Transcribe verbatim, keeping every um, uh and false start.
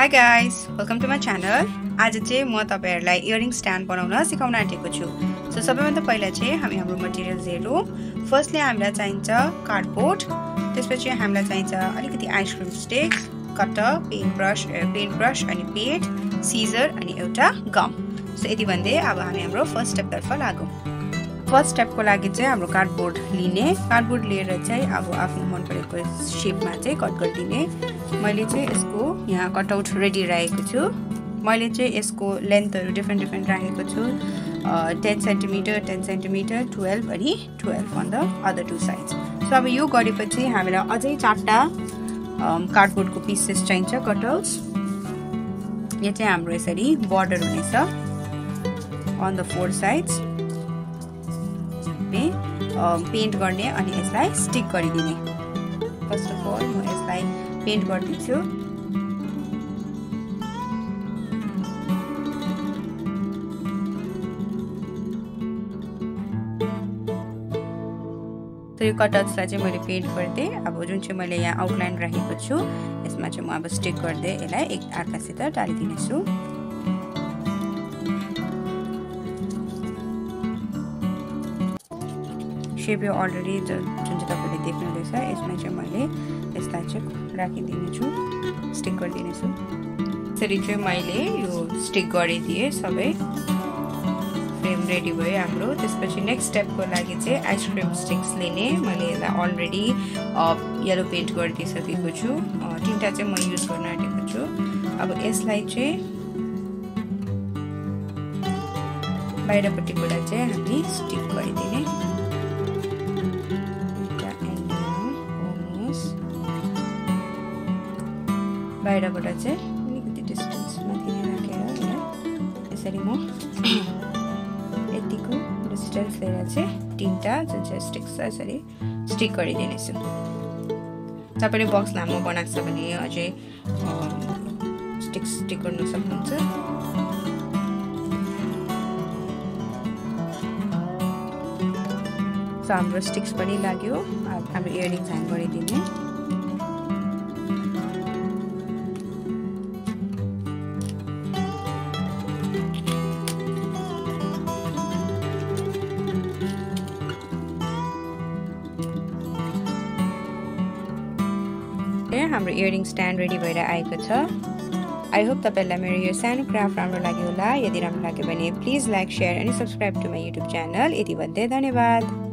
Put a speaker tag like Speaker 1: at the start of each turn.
Speaker 1: Hi guys, welcome to my channel. आज चाहिँ म तपाईहरुलाई इयरिङ स्ट्यान्ड बनाउन सिकाउन आँटेको छु. सो सबैभन्दा पहिला चाहिँ हामी हाम्रो मटेरियल्स हेरौं. फर्स्टली हामीलाई चाहिन्छ कार्डबोर्ड, त्यसपछि हामीलाई चाहिन्छ अलिकति ice cream sticks, cutter, paint brush, paint brush अनि पेड, सिजर अनि एउटा गम. सो यति भन्दै अब हामी हाम्रो फर्स्ट स्टेप तर्फ लागौं. फर्स्ट स्टेप को लागि चाहिँ हाम्रो कार्डबोर्ड लिने, कार्डबोर्ड लिएर चाहिँ अब आफ्नो मन परेको शेपमा चाहिँ कट गरिदिने. मैले चाहिँ यसको यहाँ कटआउट रेडी राखेको छु. मैले चाहिँ यसको लेन्थहरु डिफरेन्ट डिफरेन्ट राखेको छु. ten centimetre, ten centimetre, twelve अनि twelve on the other two sides. So अब यो गरेपछि हामीलाई अझै चारटा कार्डबोर्डको पीसेस चाहिन्छ, कटआउट्स. यो चाहिँ हाम्रो यसरी बर्डर हुनेछ on the four sides. Paint गर्ने अनि यसलाई स्टिक गरिदिने. फर्स्ट अफ अल म यसलाई पेन्ट गर्दिन्छु. तो यो कटआउट्सलाई चाहिँ मैले पेन्ट गर्दै अब जुन चाहिँ मैले यहाँ आउटलाइन राखेको छु यसमा चाहिँ म अब स्टिक गर्दै यसलाई एक अर्कासित टालिदिने छु. शेप यो अलरेडी जुन चाहिँ तपाईले देख्नुहुँदैछ यसमा चाहिँ मैले यसलाई चाहिँ राखिदिने छु, स्टिक गरिदिने छु. यसरी चाहिँ मैले यो स्टिक गरिदिए. सबै फ्रेम रेडी भयो हाम्रो. त्यसपछि नेक्स्ट स्टेपको लागि चाहिँ आइसक्रिम स्टिक्स लिने. मैले यसलाई अलरेडी येलो पेन्ट गरिदिसकेको छु. तीनटा चाहिँ म युज गर्न आँटेको छु. अब यसलाई चाहिँ बाहिरपट्टिबाट चाहिँ हामी स्टिक गरिदिने. बाहिरबाट चाहिँ अलिकति डिस्टेन्समा दिने राखेर यसरी म यतिको डिस्टेन्स लिएर चाहिँ तीनटा जुन चाहिँ स्टिक्स छ यसरी स्टिक गरिदिने छु. तपाईले बक्स लामो बनाएको छ भने अझै स्टिक्स स्टिक गर्न सक्नुहुन्छ. सो हाम्रो स्टिक्स पनि लाग्यो. अब हाम्रो इयरिङ्स ह्याङ गरिदिने. हाम्रो इयरिङ स्ट्यान्ड रेडी भएर आएको छ. आई होप तपाईलाई मेरो यो सानो क्राफ्ट राम्रो लाग्यो होला. यदि राम्रो लाग्यो भने प्लिज लाइक, शेयर अनि subscribe to my YouTube channel. यति भन्दै धन्यवाद.